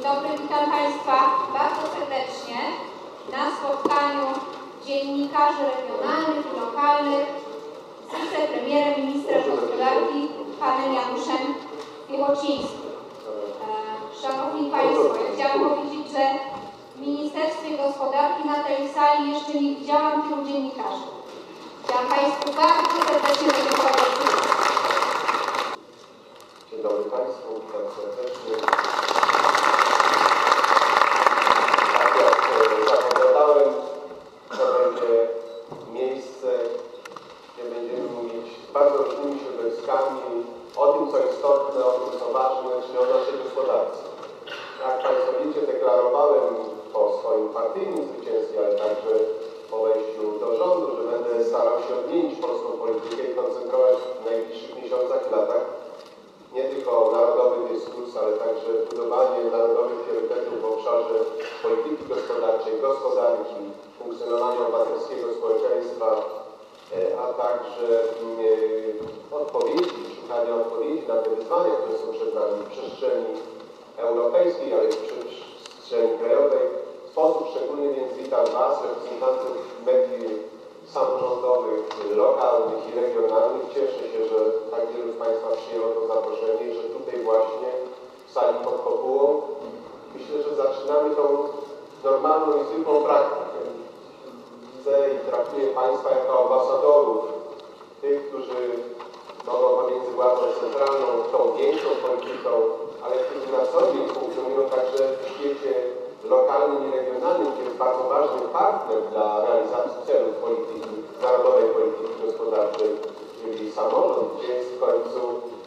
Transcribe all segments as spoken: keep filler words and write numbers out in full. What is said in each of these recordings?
dobry, witam Państwa bardzo serdecznie na spotkaniu dziennikarzy regionalnych i lokalnych z wicepremierem, ministrem gospodarki, panem Januszem Piechocińskim. Szanowni Państwo, ja chciałam powiedzieć, że w Ministerstwie Gospodarki na tej sali jeszcze nie widziałam tylu dziennikarzy. Chciałam Państwu bardzo serdecznie podziękować. Dzień dobry Państwu, witam serdecznie. Tak jak zapowiadałem, to będzie miejsce, gdzie będziemy mówić z bardzo różnymi środowiskami o tym, co istotne, o tym, co ważne, czyli o naszej gospodarce. Jak Państwo wiecie, deklarowałem po swoim partyjnym zwycięstwie, ale także po wejściu do rządu, że będę starał się odmienić polską politykę i koncentrować w najbliższych miesiącach i latach nie tylko narodowy dyskurs, ale także budowanie narodowych priorytetów w obszarze polityki gospodarczej, gospodarki, funkcjonowania obywatelskiego społeczeństwa, a także odpowiedzi, szukania odpowiedzi na te wyzwania, które są przed nami w przestrzeni europejskiej, ale i w przestrzeni krajowej. W sposób szczególny więc witam Was, reprezentantów mediów samorządowych, lokalnych i regionalnych. Cieszę się, że tak wielu z Państwa przyjęło to zaproszenie i że tutaj właśnie w sali pod kopułą myślę, że zaczynamy tą normalną i zwykłą praktykę. Widzę i traktuję Państwa jako ambasadorów, tych, którzy mogą pomiędzy władzą centralną, tą większą polityką, ale którzy na co dzień funkcjonują także w świecie lokalnym i regionalnym, gdzie jest bardzo ważny partner dla realizacji celów polityki, narodowej polityki gospodarczej, czyli samorząd, gdzie jest w końcu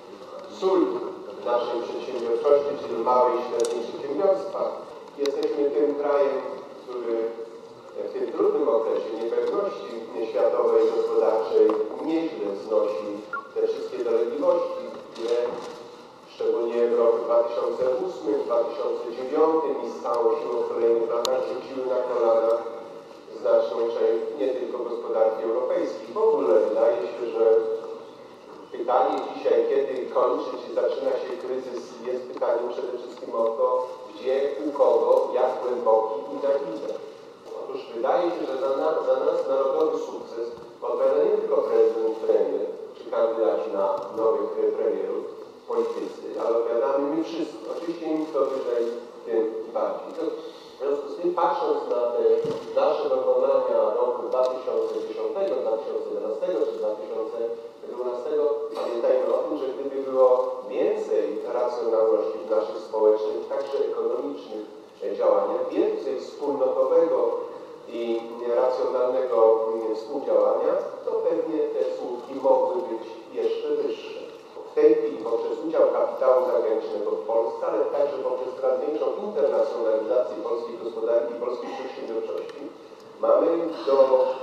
sól naszej przedsiębiorczości, czyli małe i średnie przedsiębiorstwa. Jesteśmy tym krajem, który w tym trudnym okresie niepewności światowej, gospodarczej nieźle znosi te wszystkie dolegliwości, które szczególnie w roku dwa tysiące ósmym, dwa tysiące dziewiątym i z całą siłą w kolejnych latach rzuciły na kolana znaczną część nie tylko gospodarki europejskiej. W ogóle wydaje się, że pytanie dzisiaj, kiedy kończy, czy zaczyna się kryzys, jest pytaniem przede wszystkim o to, gdzie, u kogo, jak głęboki i na ile. Otóż wydaje się, że za, na, za nas narodowy sukces odpowiada nie tylko prezydent, premier, czy kandydaci na nowych premierów, politycy, ale odpowiadamy my wszyscy. Oczywiście im kto wyżej, tym bardziej. W związku z tym, patrząc na te nasze dokonania roku dwa tysiące dziesiątego, dwa tysiące jedenastego czy dwa tysiące dwunastego, pamiętajmy o tym, że gdyby było więcej racjonalności w naszych społecznych, także ekonomicznych działaniach, więcej wspólnotowego i racjonalnego współdziałania, to pewnie te słupki mogły być jeszcze wyższe. W tej chwili poprzez udział kapitału zagranicznego w Polsce, ale także poprzez coraz większą internacjonalizację polskiej gospodarki i polskiej przedsiębiorczości mamy do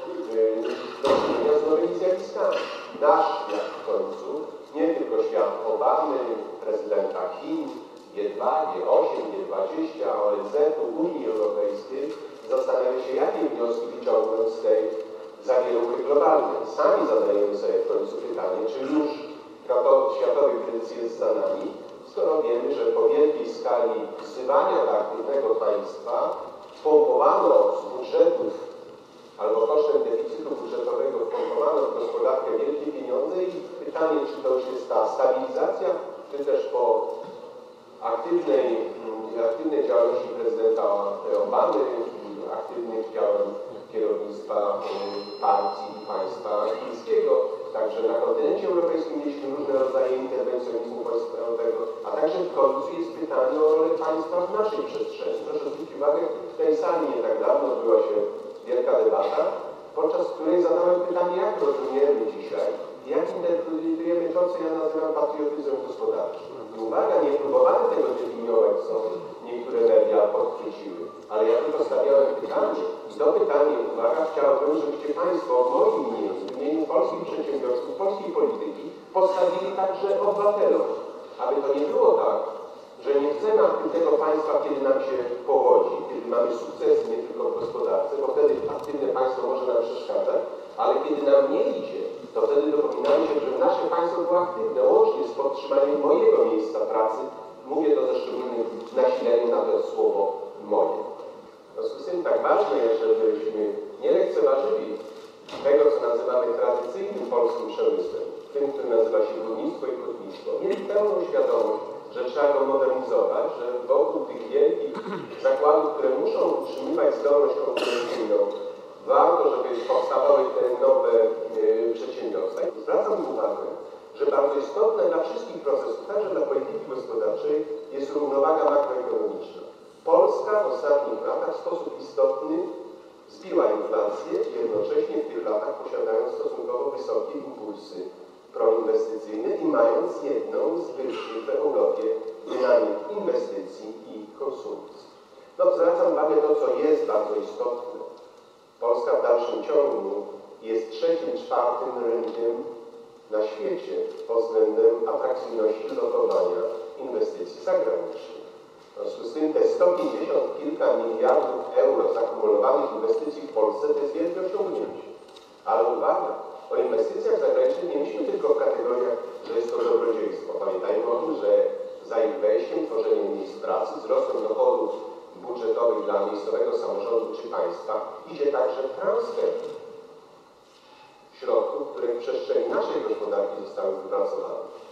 czynienia z nowymi zjawiskami. Nasz świat w końcu, nie tylko świat Obamy, prezydenta Chin, G dwa, G osiem, G dwadzieścia, O N Z-u, Unii Europejskiej, zastanawia się, jakie wnioski wyciągnąć z tej zawieruchy globalnej. Sami zadajemy sobie w końcu pytanie, czy już światowy kryzys jest za nami, skoro wiemy, że po wielkiej skali wzywania do aktywnego państwa pompowano z budżetów albo kosztem deficytu budżetowego wpompowano w gospodarkę wielkie pieniądze i pytanie, czy to już jest ta stabilizacja, czy też po aktywnej, aktywnej działalności prezydenta Obamy, aktywnych działań kierownictwa partii i państwa chińskiego. Także na kontynencie europejskim mieliśmy różne rodzaje interwencjonizmu państwowego, a także w końcu jest pytanie o rolę państwa w naszej przestrzeni. Proszę zwrócić uwagę, w tej sali nie tak dawno odbyła się wielka debata, podczas której zadałem pytanie, jak rozumiemy dzisiaj, jak interpretujemy to, co ja nazywam patriotyzmem gospodarczym. I uwaga, nie próbowałem tego definiować, co niektóre media podchwyciły, ale ja tylko stawiałem pytanie i to pytanie, uwaga, chciałbym, żebyście Państwo w moim imieniu, w imieniu polskich przedsiębiorców, polskiej polityki postawili także obywatelom, aby to nie było tak, że nie chcemy aktywnego państwa, kiedy nam się powodzi, kiedy mamy sukcesy nie tylko w gospodarce, bo wtedy aktywne państwo może nam przeszkadzać, ale kiedy nam nie idzie, to wtedy dopominamy się, że nasze państwo było aktywne, łącznie z podtrzymaniem mojego miejsca pracy Mówię to ze szczególnym nasileniem na to słowo moje. W związku z tym tak ważne jest, żebyśmy nie lekceważyli tego, co nazywamy tradycyjnym polskim przemysłem, tym, który nazywa się górnictwo i hutnictwo. Mieli pełną świadomość, że trzeba go modernizować, że wokół tych wielkich zakładów, które muszą utrzymywać zdolność konkurencyjną, warto, żeby powstawały te nowe yy, przedsiębiorstwa. I zwracam uwagę, że bardzo istotne dla wszystkich procesów, także dla polityki gospodarczej, jest równowaga makroekonomiczna. Polska w ostatnich latach w sposób istotny zbiła inflację, jednocześnie w tych latach posiadając stosunkowo wysokie impulsy proinwestycyjne i mając jedną z wyższych w Europie dynamik inwestycji i konsumpcji. No, zwracam uwagę na to, co jest bardzo istotne. Polska w dalszym ciągu jest trzecim, czwartym rynkiem na świecie pod względem atrakcyjności lokowania inwestycji zagranicznych. W związku z tym te sto pięćdziesiąt kilka miliardów euro zakumulowanych inwestycji w Polsce to jest wielkie osiągnięcie. Ale uwaga, o inwestycjach zagranicznych nie myślimy tylko w kategoriach, że jest to dobrodziejstwo. Pamiętajmy o tym, że za ich wejściem, tworzeniem miejsc pracy, wzrostem dochodów budżetowych dla miejscowego samorządu czy państwa idzie także transfer środków, które w przestrzeni naszej gospodarki zostały wypracowane.